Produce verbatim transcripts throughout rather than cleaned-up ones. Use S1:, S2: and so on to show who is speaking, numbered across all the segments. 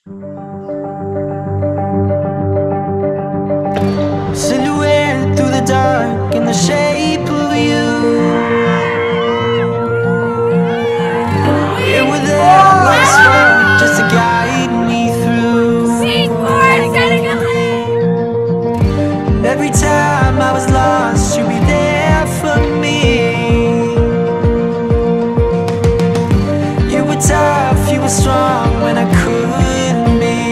S1: Silhouette through the dark in the shape of you. You were there like a spark just to guide me through. And every time I was lost, you'd be there for me. You were tough, you were strong when I couldn't be.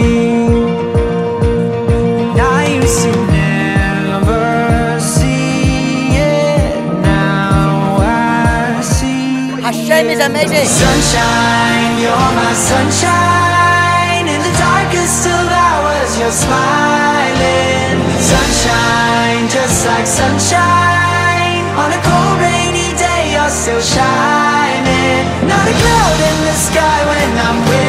S1: And I used to never see it, now I see.
S2: Hashem is amazing.
S1: Sunshine, you're my sunshine. In the darkest of hours, you're smiling. Sunshine, just like sunshine. On a cold rainy day, you're still shining. Not a cloud in the sky when I'm with